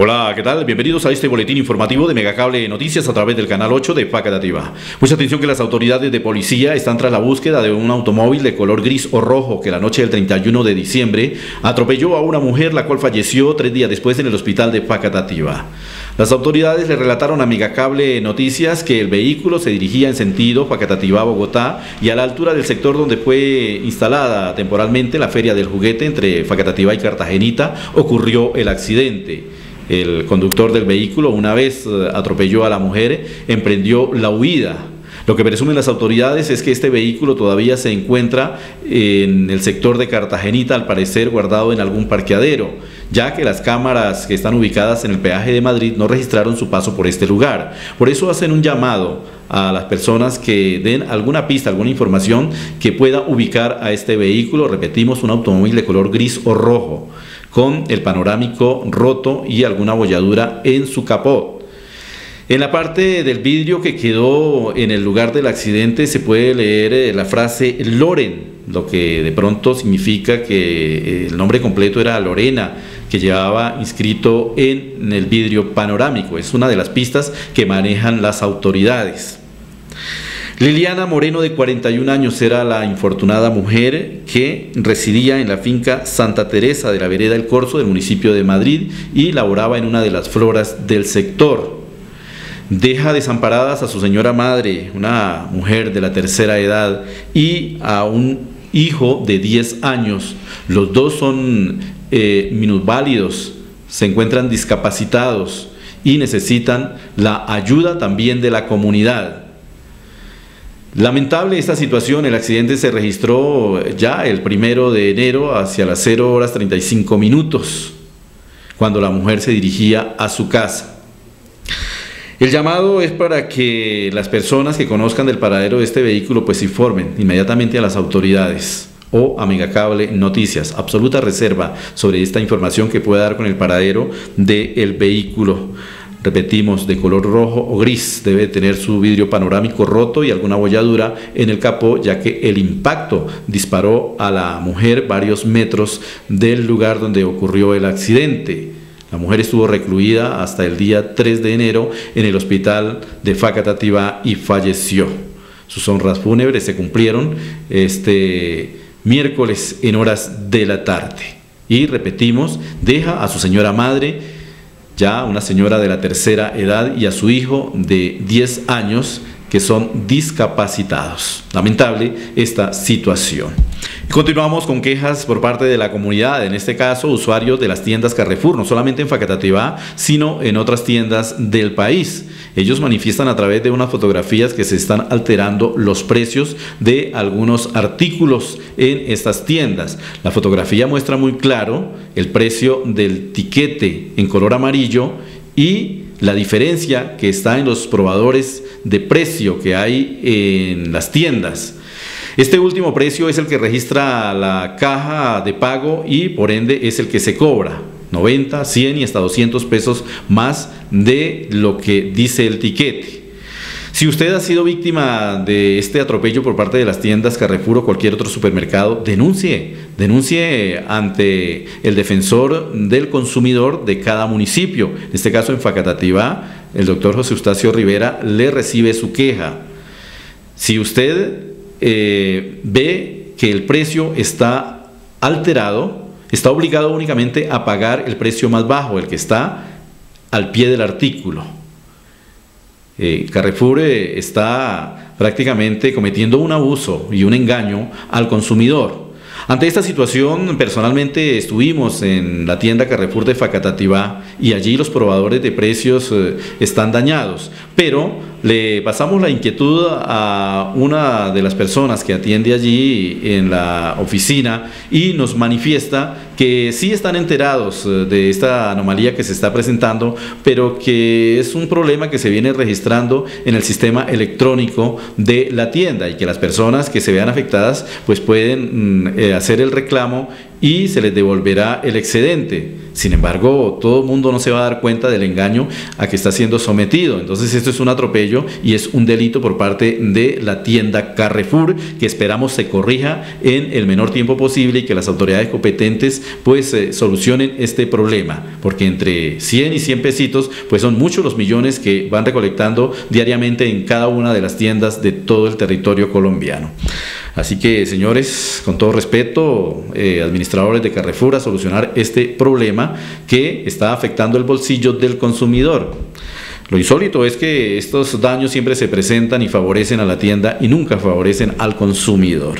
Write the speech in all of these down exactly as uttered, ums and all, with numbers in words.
Hola, ¿qué tal? Bienvenidos a este boletín informativo de Megacable Noticias a través del canal ocho de Facatativá. Mucha atención que las autoridades de policía están tras la búsqueda de un automóvil de color gris o rojo que la noche del treinta y uno de diciembre atropelló a una mujer, la cual falleció tres días después en el hospital de Facatativá. Las autoridades le relataron a Megacable Noticias que el vehículo se dirigía en sentido Facatativá-Bogotá y a la altura del sector donde fue instalada temporalmente la Feria del Juguete entre Facatativá y Cartagenita ocurrió el accidente. El conductor del vehículo, una vez atropelló a la mujer, emprendió la huida. Lo que presumen las autoridades es que este vehículo todavía se encuentra en el sector de Cartagenita, al parecer guardado en algún parqueadero, ya que las cámaras que están ubicadas en el peaje de Madrid no registraron su paso por este lugar. Por eso hacen un llamado a las personas que den alguna pista, alguna información que pueda ubicar a este vehículo. Repetimos, un automóvil de color gris o rojo, con el panorámico roto y alguna bolladura en su capó. En la parte del vidrio que quedó en el lugar del accidente se puede leer la frase Loren, lo que de pronto significa que el nombre completo era Lorena, que llevaba inscrito en el vidrio panorámico. Es una de las pistas que manejan las autoridades. Liliana Moreno, de cuarenta y un años, era la infortunada mujer que residía en la finca Santa Teresa de la vereda El Corzo del municipio de Madrid y laboraba en una de las floras del sector. Deja desamparadas a su señora madre, una mujer de la tercera edad, y a un hijo de diez años. Los dos son eh, minusválidos, se encuentran discapacitados y necesitan la ayuda también de la comunidad. Lamentable esta situación. El accidente se registró ya el primero de enero hacia las cero horas treinta y cinco minutos, cuando la mujer se dirigía a su casa. El llamado es para que las personas que conozcan del paradero de este vehículo pues informen inmediatamente a las autoridades o a Megacable Noticias. Absoluta reserva sobre esta información que pueda dar con el paradero del vehículo. Repetimos, de color rojo o gris, debe tener su vidrio panorámico roto y alguna bolladura en el capó, ya que el impacto disparó a la mujer varios metros del lugar donde ocurrió el accidente. La mujer estuvo recluida hasta el día tres de enero en el hospital de Facatativá y falleció. Sus honras fúnebres se cumplieron este miércoles en horas de la tarde. Y repetimos, deja a su señora madre, ya una señora de la tercera edad, y a su hijo de diez años, que son discapacitados. Lamentable esta situación. Continuamos con quejas por parte de la comunidad, en este caso usuarios de las tiendas Carrefour, no solamente en Facatativá, sino en otras tiendas del país. Ellos manifiestan a través de unas fotografías que se están alterando los precios de algunos artículos en estas tiendas. La fotografía muestra muy claro el precio del tiquete en color amarillo y la diferencia que está en los probadores de precio que hay en las tiendas. Este último precio es el que registra la caja de pago y por ende es el que se cobra. noventa, cien y hasta doscientos pesos más de lo que dice el tiquete. Si usted ha sido víctima de este atropello por parte de las tiendas Carrefour o cualquier otro supermercado, denuncie, denuncie ante el defensor del consumidor de cada municipio. En este caso, en Facatativá, el doctor José Eustacio Rivera le recibe su queja. Si usted eh, ve que el precio está alterado, está obligado únicamente a pagar el precio más bajo, el que está al pie del artículo. Eh, Carrefour eh, está prácticamente cometiendo un abuso y un engaño al consumidor. Ante esta situación, personalmente estuvimos en la tienda Carrefour de Facatativá y allí los probadores de precios eh, están dañados, pero le pasamos la inquietud a una de las personas que atiende allí en la oficina y nos manifiesta que sí están enterados de esta anomalía que se está presentando, pero que es un problema que se viene registrando en el sistema electrónico de la tienda y que las personas que se vean afectadas pues pueden eh, hacer el reclamo y se les devolverá el excedente. Sin embargo, todo el mundo no se va a dar cuenta del engaño a que está siendo sometido. Entonces esto es un atropello y es un delito por parte de la tienda Carrefour, que esperamos se corrija en el menor tiempo posible y que las autoridades competentes pues eh, solucionen este problema, porque entre cien y cien pesitos pues son muchos los millones que van recolectando diariamente en cada una de las tiendas de todo el territorio colombiano. Así que, señores, con todo respeto, eh, administradores de Carrefour, a solucionar este problema que está afectando el bolsillo del consumidor. Lo insólito es que estos daños siempre se presentan y favorecen a la tienda y nunca favorecen al consumidor.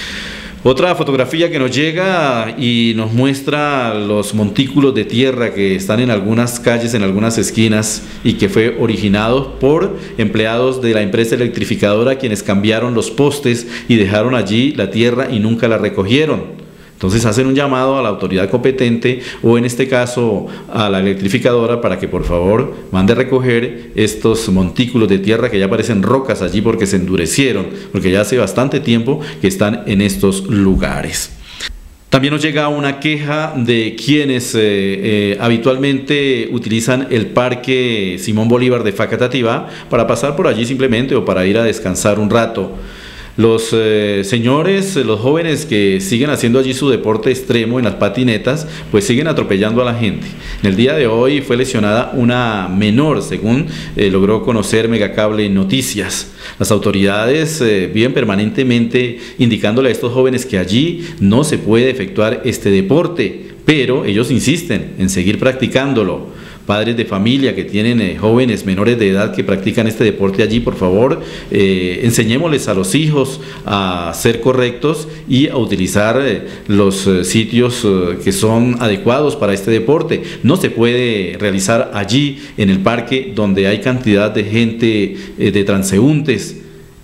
Otra fotografía que nos llega y nos muestra los montículos de tierra que están en algunas calles, en algunas esquinas, y que fue originado por empleados de la empresa electrificadora, quienes cambiaron los postes y dejaron allí la tierra y nunca la recogieron. Entonces hacen un llamado a la autoridad competente, o en este caso a la electrificadora, para que por favor mande recoger estos montículos de tierra que ya parecen rocas allí porque se endurecieron, porque ya hace bastante tiempo que están en estos lugares. También nos llega una queja de quienes eh, eh, habitualmente utilizan el Parque Simón Bolívar de Facatativá para pasar por allí simplemente o para ir a descansar un rato. Los eh, señores, los jóvenes que siguen haciendo allí su deporte extremo en las patinetas, pues siguen atropellando a la gente. En el día de hoy fue lesionada una menor, según eh, logró conocer Megacable Noticias. Las autoridades eh, viven permanentemente indicándole a estos jóvenes que allí no se puede efectuar este deporte, pero ellos insisten en seguir practicándolo. Padres de familia que tienen eh, jóvenes menores de edad que practican este deporte allí, por favor, eh, enseñémosles a los hijos a ser correctos y a utilizar eh, los eh, sitios eh, que son adecuados para este deporte. No se puede realizar allí en el parque donde hay cantidad de gente, eh, de transeúntes.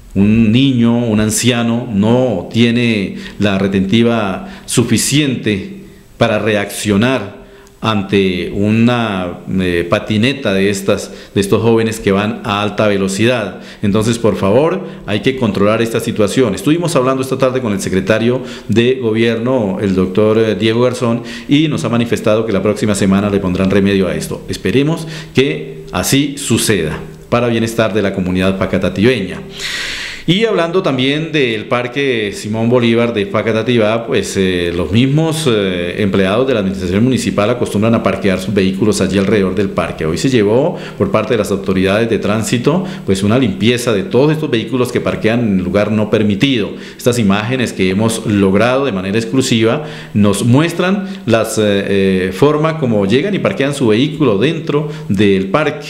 Un niño, un anciano no tiene la retentiva suficiente para reaccionar ante una eh, patineta de estas de estos jóvenes que van a alta velocidad. Entonces, por favor, hay que controlar esta situación. Estuvimos hablando esta tarde con el secretario de Gobierno, el doctor Diego Garzón, y nos ha manifestado que la próxima semana le pondrán remedio a esto. Esperemos que así suceda, para bienestar de la comunidad facatativeña. Y hablando también del Parque Simón Bolívar de Facatativá, pues eh, los mismos eh, empleados de la administración municipal acostumbran a parquear sus vehículos allí alrededor del parque. Hoy se llevó por parte de las autoridades de tránsito pues una limpieza de todos estos vehículos que parquean en lugar no permitido. Estas imágenes que hemos logrado de manera exclusiva nos muestran la eh, eh, forma como llegan y parquean su vehículo dentro del parque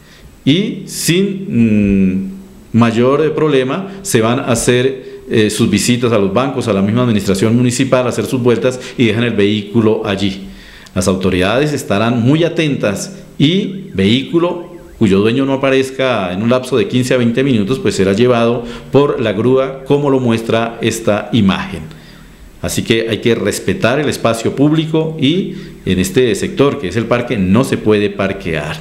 y sin... Mmm, mayor problema se van a hacer eh, sus visitas a los bancos, a la misma administración municipal, a hacer sus vueltas y dejan el vehículo allí. Las autoridades estarán muy atentas y vehículo cuyo dueño no aparezca en un lapso de quince a veinte minutos pues será llevado por la grúa, como lo muestra esta imagen. Así que hay que respetar el espacio público y en este sector que es el parque no se puede parquear.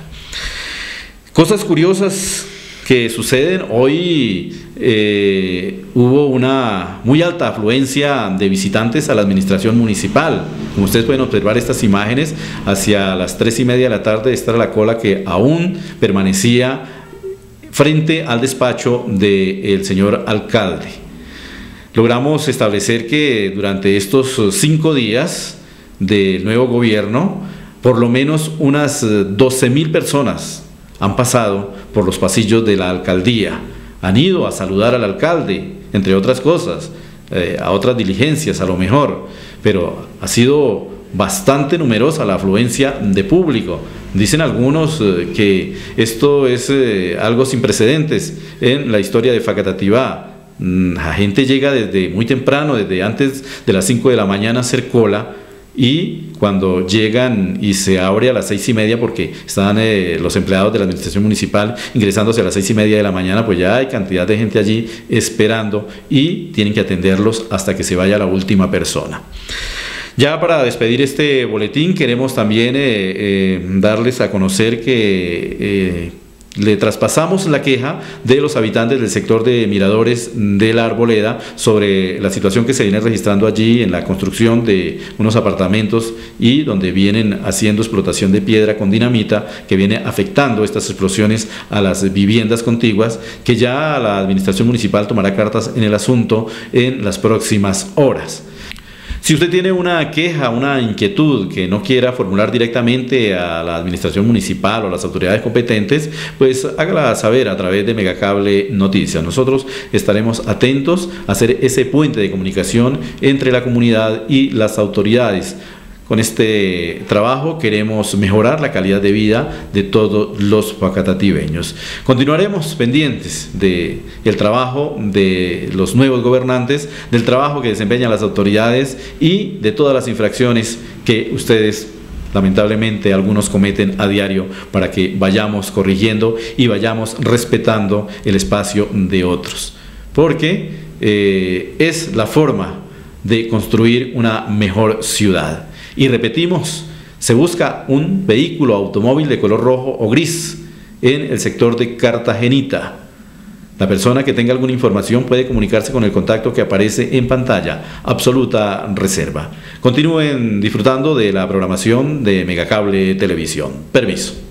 Cosas curiosas que suceden hoy. Eh, hubo una muy alta afluencia de visitantes a la administración municipal. Como ustedes pueden observar estas imágenes, hacia las tres y media de la tarde esta era la cola que aún permanecía frente al despacho del señor alcalde. Logramos establecer que durante estos cinco días del nuevo gobierno, por lo menos unas doce mil personas han pasado por los pasillos de la alcaldía, han ido a saludar al alcalde, entre otras cosas, eh, a otras diligencias a lo mejor, pero ha sido bastante numerosa la afluencia de público. Dicen algunos eh, que esto es eh, algo sin precedentes en la historia de Facatativá. La gente llega desde muy temprano, desde antes de las cinco de la mañana a hacer cola, y cuando llegan y se abre a las seis y media porque están eh, los empleados de la administración municipal ingresándose a las seis y media de la mañana, pues ya hay cantidad de gente allí esperando y tienen que atenderlos hasta que se vaya la última persona. Ya para despedir este boletín queremos también eh, eh, darles a conocer que eh, le traspasamos la queja de los habitantes del sector de Miradores de la Arboleda sobre la situación que se viene registrando allí en la construcción de unos apartamentos y donde vienen haciendo explotación de piedra con dinamita, que viene afectando estas explosiones a las viviendas contiguas, que ya la administración municipal tomará cartas en el asunto en las próximas horas. Si usted tiene una queja, una inquietud que no quiera formular directamente a la administración municipal o a las autoridades competentes, pues hágala saber a través de Megacable Noticias. Nosotros estaremos atentos a hacer ese puente de comunicación entre la comunidad y las autoridades. Con este trabajo queremos mejorar la calidad de vida de todos los facatativeños. Continuaremos pendientes del trabajo de los nuevos gobernantes, del trabajo que desempeñan las autoridades y de todas las infracciones que ustedes, lamentablemente, algunos cometen a diario, para que vayamos corrigiendo y vayamos respetando el espacio de otros. Porque eh, es la forma de construir una mejor ciudad. Y repetimos, se busca un vehículo automóvil de color rojo o gris en el sector de Cartagenita. La persona que tenga alguna información puede comunicarse con el contacto que aparece en pantalla. Absoluta reserva. Continúen disfrutando de la programación de Megacable Televisión. Permiso.